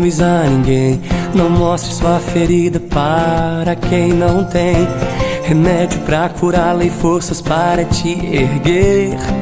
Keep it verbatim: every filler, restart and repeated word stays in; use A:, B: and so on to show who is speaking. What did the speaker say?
A: ciúmes a ninguém. Não mostre sua ferida para quem não tem remédio pra curá-la e forças para te erguer.